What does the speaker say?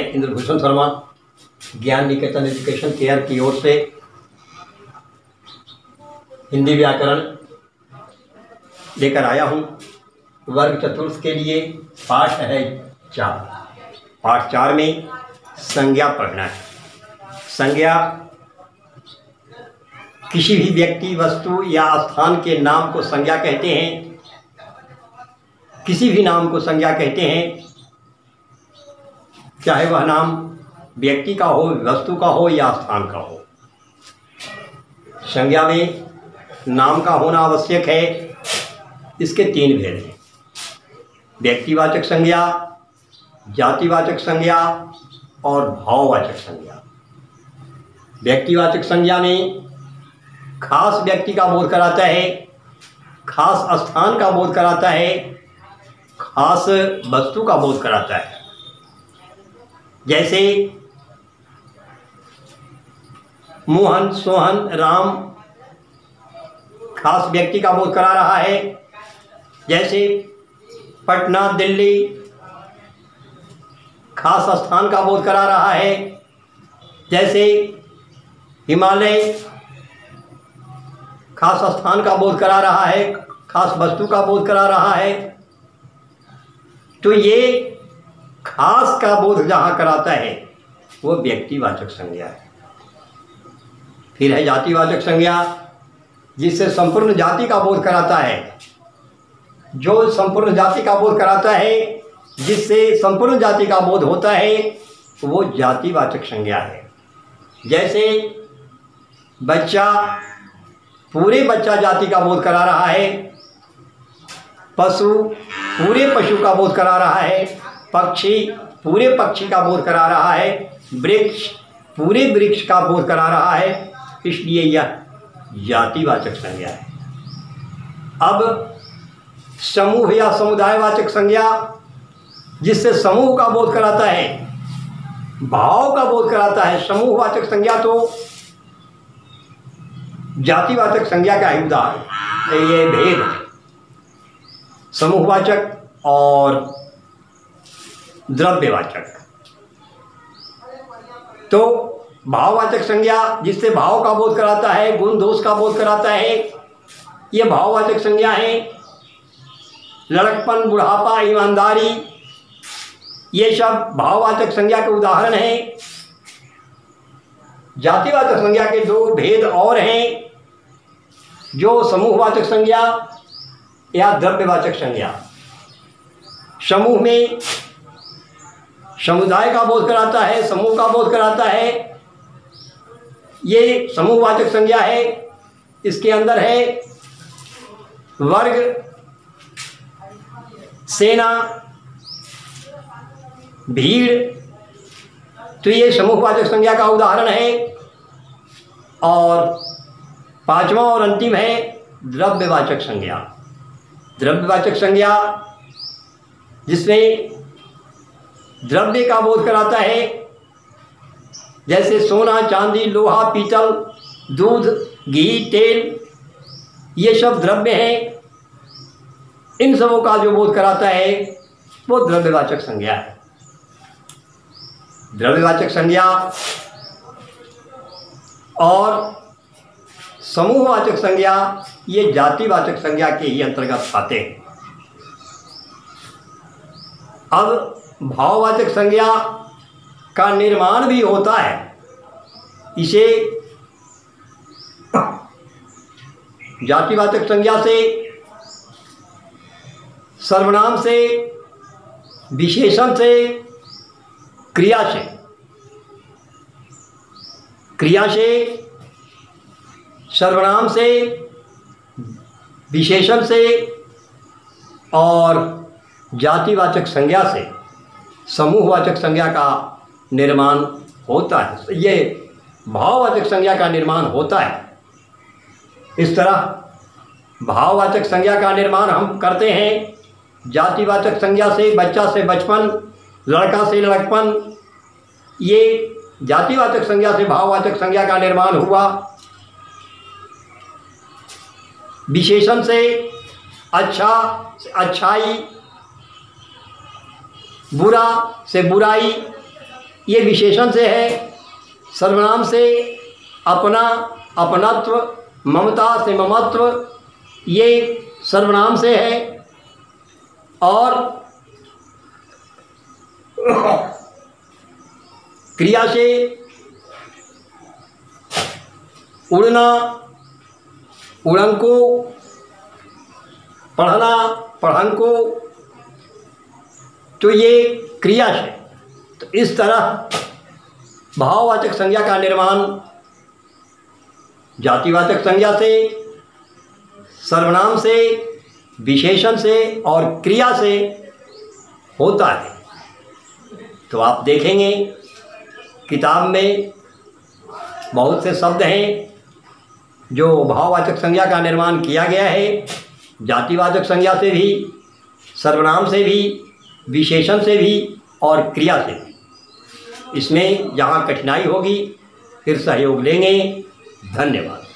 मैं इंद्रभूषण शर्मा ज्ञान निकेतन education care की ओर से हिंदी व्याकरण लेकर आया हूँ। वर्ग चतुर्थ के लिए पाठ है 4। पाठ 4 में संज्ञा पढ़ना है। संज्ञा किसी भी व्यक्ति, वस्तु या स्थान के नाम को संज्ञा कहते हैं। किसी भी नाम को संज्ञा कहते हैं, चाहे वह नाम व्यक्ति का हो, वस्तु का हो या स्थान का हो। संज्ञा में नाम का होना आवश्यक है। इसके 3 भेद हैं: व्यक्तिवाचक संज्ञा, जातिवाचक संज्ञा और भाववाचक संज्ञा। व्यक्तिवाचक संज्ञा में खास व्यक्ति का बोध कराता है, खास स्थान का बोध कराता है, खास वस्तु का बोध कराता है। जैसे मोहन, सोहन, राम खास व्यक्ति का बोध करा रहा है। जैसे पटना, दिल्ली खास स्थान का बोध करा रहा है। जैसे हिमालय खास स्थान का बोध करा रहा है, खास वस्तु का बोध करा रहा है। तो ये खास का बोध जहाँ कराता है वो व्यक्तिवाचक संज्ञा है। फिर है जातिवाचक संज्ञा, जिससे संपूर्ण जाति का बोध कराता है। जो संपूर्ण जाति का बोध कराता है, जिससे संपूर्ण जाति का बोध होता है, वो जातिवाचक संज्ञा है। जैसे बच्चा पूरे बच्चा जाति का बोध करा रहा है, पशु पूरे पशु का बोध करा रहा है, पक्षी पूरे पक्षी का बोध करा रहा है, वृक्ष पूरे वृक्ष का बोध करा रहा है। इसलिए यह जातिवाचक संज्ञा है। अब समूह या समुदायवाचक संज्ञा, जिससे समूह का बोध कराता है, भाव का बोध कराता है। समूहवाचक संज्ञा तो जातिवाचक संज्ञा का ही उदाहरण, ये भेद है। समूहवाचक और द्रव्यवाचक। तो भाववाचक संज्ञा, जिससे भाव का बोध कराता है, गुण दोष का बोध कराता है, ये भाववाचक संज्ञा है। लड़कपन, बुढ़ापा, ईमानदारी, ये सब भाववाचक संज्ञा के उदाहरण हैं। जातिवाचक संज्ञा के 2 भेद और हैं, जो समूहवाचक संज्ञा या द्रव्यवाचक संज्ञा। समूह में समुदाय का बोध कराता है, समूह का बोध कराता है, ये समूहवाचक संज्ञा है। इसके अंदर है वर्ग, सेना, भीड़, तो ये समूहवाचक संज्ञा का उदाहरण है। और 5वां और अंतिम है द्रव्यवाचक संज्ञा। द्रव्यवाचक संज्ञा, जिसमें द्रव्य का बोध कराता है। जैसे सोना, चांदी, लोहा, पीतल, दूध, घी, तेल, ये सब द्रव्य हैं। इन सबों का जो बोध कराता है वो द्रव्यवाचक संज्ञा है। द्रव्यवाचक संज्ञा और समूहवाचक संज्ञा ये जातिवाचक संज्ञा के ही अंतर्गत आते हैं। अब भाववाचक संज्ञा का निर्माण भी होता है। इसे जातिवाचक संज्ञा से, सर्वनाम से, विशेषण से, क्रिया से, सर्वनाम से, विशेषण से और जातिवाचक संज्ञा से समूहवाचक संज्ञा का निर्माण होता है। ये भाववाचक संज्ञा का निर्माण होता है। इस तरह भाववाचक संज्ञा का निर्माण हम करते हैं। जातिवाचक संज्ञा से बच्चा से बचपन, लड़का से लड़कपन, ये जातिवाचक संज्ञा से भाववाचक संज्ञा का निर्माण हुआ। विशेषण से अच्छा से अच्छाई, बुरा से बुराई, ये विशेषण से है, सर्वनाम से अपना, अपनत्व, ममता से ममत्व, ये सर्वनाम से है। और क्रिया से उड़ना, उड़ंको, पढ़ना, पढ़ंको, तो ये क्रिया से। तो इस तरह भाववाचक संज्ञा का निर्माण जातिवाचक संज्ञा से, सर्वनाम से, विशेषण से और क्रिया से होता है। तो आप देखेंगे किताब में बहुत से शब्द हैं जो भाववाचक संज्ञा का निर्माण किया गया है, जातिवाचक संज्ञा से भी, सर्वनाम से भी, विशेषण से भी और क्रिया से भी। इसमें जहाँ कठिनाई होगी फिर सहयोग लेंगे। धन्यवाद।